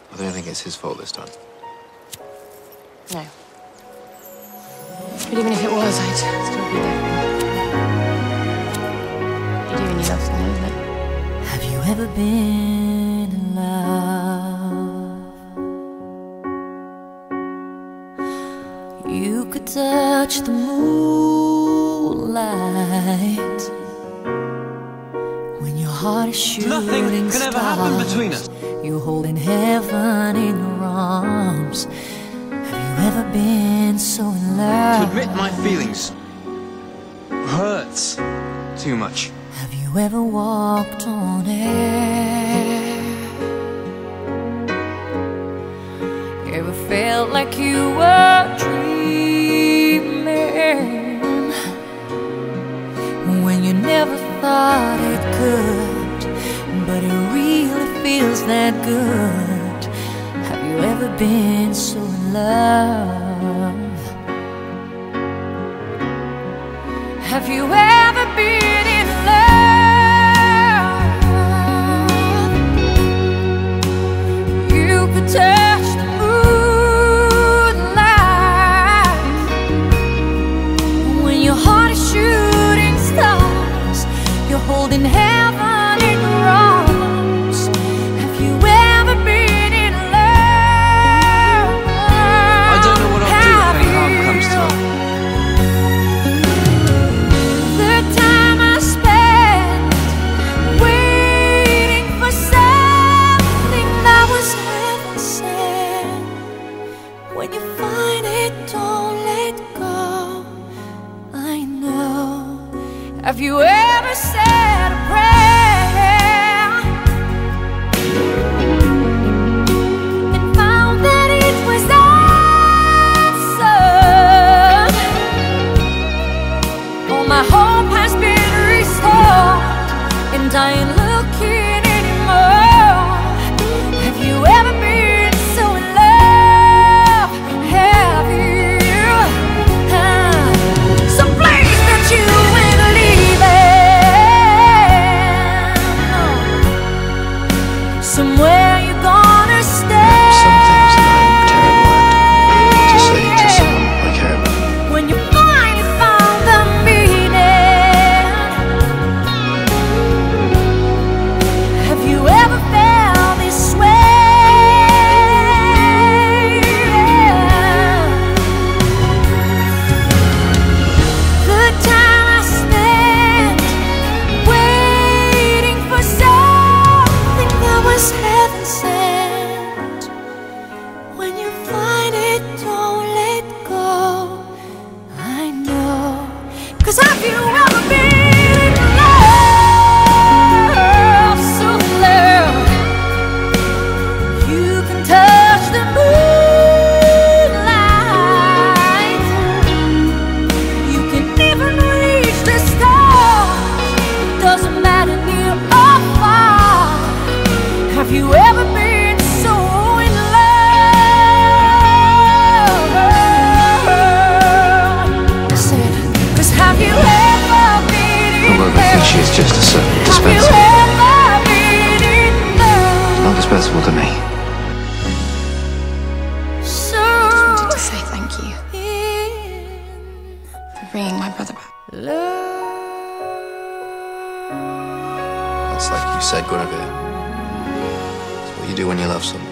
I don't think it's his fault this time. No. But even if it was, I'd still be there for him. You do when you love someone, isn't it? Have you ever been in love? You could touch the moonlight when your heart is shooting stars. Nothing can ever happen between us. You're holding heaven in your arms. Have you ever been so in love? To admit my feelings hurts too much. Have you ever walked on air? Ever felt like you were dreaming when you never thought it could, but it really feels that good? Have you ever been so in love? Have you ever been in love? You could touch the moonlight when your heart is shooting stars. You're holding heaven in your arms. Have you ever been in love? I don't know what I'll do if any harm comes to her. The time I spent waiting for something that was heaven sent. When you find it, don't let go. I know. Have you ever said a prayer and found that it was answered? Oh, my hope has been restored, and I ain't looking anymore. Have you ever been so in love? Have you? Some place that you ain't leaving, somewhere you're gonna stay. Some things that I'm terrible at to say to someone I care about. When you finally found the meaning, have you ever felt this way? The time I spent waiting for something that was heaven sent. When you find it, don't let go. I know. 'Cause have you ever been in love? So in love you can touch the moonlight. You can even reach the stars. Doesn't matter near or far. Have you ever been so in love? I said, 'cause have you ever been in Although they think she is just a certain Have you dispensable. ever been in love? Not dispensable to me. So Wanted to say thank you in for bringing my brother back. love. It's like you said, Guinevere. It's what you do when you love someone.